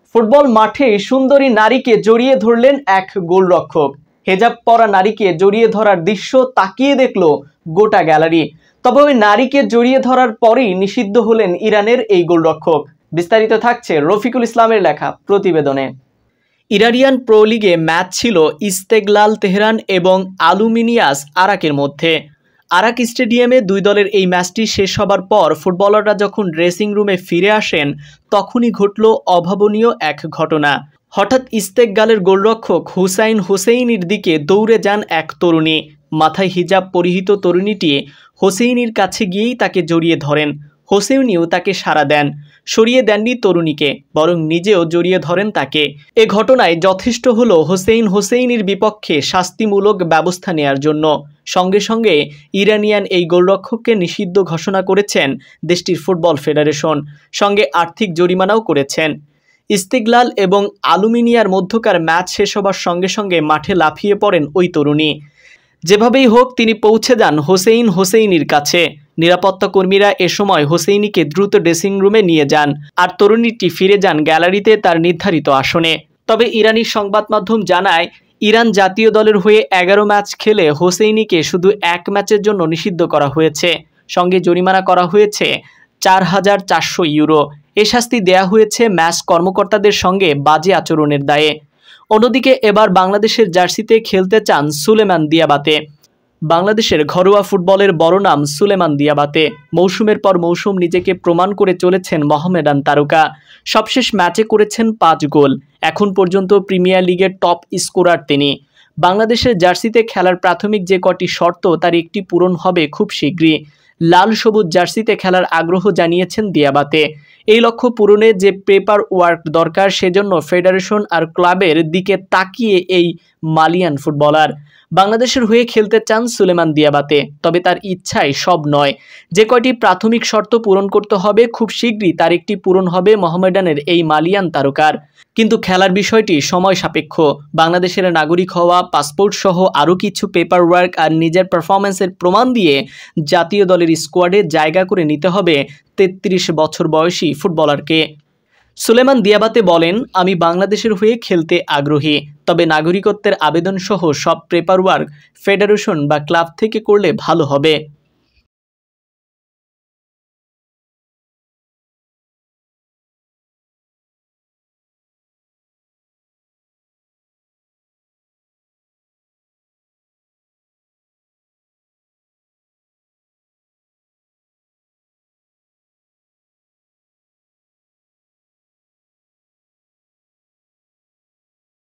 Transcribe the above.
Football মাঠে সুন্দরী নারীকে জড়িয়ে ধরলেন এক গোলরক্ষক। হেজাব পরা নারীকে জড়িয়ে ধরার দৃশ্য তাকিয়ে দেখল গোটা গ্যালারি। তবে ওই নারীকে জড়িয়ে ধরার পরেই নিষিদ্ধ হলেন ইরানের এই গোলরক্ষক। বিস্তারিত থাকছে রফিকুল ইসলামের লেখা প্রতিবেদনে। ইরানিয়ান প্রো লিগে ম্যাচ ছিল ইস্তেগলাল তেহরান এবং আলুমিনিয়াস আরাকের মধ্যে। আরাক স্টেডিয়ামে দুই দলের এই ম্যাচটি শেষ হবার পর ফুটবলাররা যখন ড্রেসিং রুমে ফিরে আসেন তখনই ঘটল অভাবনীয় এক ঘটনা। হঠাৎ ইস্তেগলালের গোলরক্ষক হুসাইন হোসেইনির দিকে দৌড়ে যান এক তরুণী। মাথায় হিজাব পরিহিত তরুণীটি হোসেইনির কাছে গিয়েই তাকে জড়িয়ে ধরেন। হোসেইনিও তাকে সাড়া দেন, সরিয়ে দেননি তরুণীকে, বরং নিজেও জড়িয়ে ধরেন তাকে। এ ঘটনায় যথেষ্ট হলো হোসেইনির বিপক্ষে শাস্তিমূলক ব্যবস্থা নেয়ার জন্য। সঙ্গে সঙ্গে ইরানিয়ান এই গোলরক্ষককে নিষিদ্ধ ঘোষণা করেছেন দেশটির ফুটবল ফেডারেশন, সঙ্গে আর্থিক জরিমানাও করেছেন। ইস্তেগলাল এবং আলুমিনিয়ার মধ্যকার ম্যাচ শেষ হবার সঙ্গে সঙ্গে মাঠে লাফিয়ে পড়েন ওই তরুণী। যেভাবেই হোক তিনি পৌঁছে যান হোসেইনির কাছে। নিরাপত্তা কর্মীরা এ সময় হোসেইনিকে দ্রুত ড্রেসিং রুমে নিয়ে যান, আর তরুণীটি ফিরে যান গ্যালারিতে তার নির্ধারিত আসনে। তবে ইরানি সংবাদ মাধ্যম জানায়, ইরান জাতীয় দলের হয়ে 11 ম্যাচ খেলে হোসেইনিকে শুধু এক ম্যাচের জন্য নিষিদ্ধ করা হয়েছে। সঙ্গে জরিমানা করা হয়েছে 4,400 ইউরো। এ শাস্তি দেয়া হয়েছে ম্যাচ কর্মকর্তাদের সঙ্গে বাজে আচরণের দায়ে। অন্যদিকে এবার বাংলাদেশের জার্সিতে খেলতে চান সুলেমান দিয়াবাতে। বাংলাদেশের ঘরোয়া ফুটবলের বড় নাম সুলেমান দিয়াবাতে। মৌসুমের পর মৌসুম নিজেকে প্রমাণ করে চলেছেন মহমেডান তারকা। সবশেষ ম্যাচে করেছেন 5 গোল। এখন পর্যন্ত প্রিমিয়ার লিগের টপ স্কোরার তিনি। বাংলাদেশের জার্সিতে খেলার প্রাথমিক যে কটি শর্ত তার একটি পূরণ হবে খুব শীঘ্রই। লাল সবুজ জার্সিতে খেলার আগ্রহ জানিয়েছেন দিয়াবাতে। এই লক্ষ্য পূরণে যে পেপার ওয়ার্ক দরকার সেজন্য ফেডারেশন আর ক্লাবের দিকে তাকিয়ে এই মালিয়ান ফুটবলার বাংলাদেশের হয়ে খেলতে চান সুলেমান দিয়াবাতে। তবে তার ইচ্ছাই সব নয়। যে কয়টি প্রাথমিক শর্ত পূরণ করতে হবে খুব শীঘ্রই তার একটি পূরণ হবে মোহামেডানের এই মালিয়ান তারকার। কিন্তু খেলার বিষয়টি সময় সাপেক্ষ। বাংলাদেশের নাগরিক হওয়া, পাসপোর্ট সহ আরও কিছু পেপার ওয়ার্ক আর নিজের পারফরমেন্সের প্রমাণ দিয়ে জাতীয় দলের স্কোয়াডে জায়গা করে নিতে হবে 33 বছর বয়সী ফুটবলারকে। সুলেমান দিয়াবাতে বলেন, আমি বাংলাদেশের হয়ে খেলতে আগ্রহী, তবে নাগরিকত্বের আবেদন সহ সব পেপার ওয়ার্ক ফেডারেশন বা ক্লাব থেকে করলে ভালো হবে।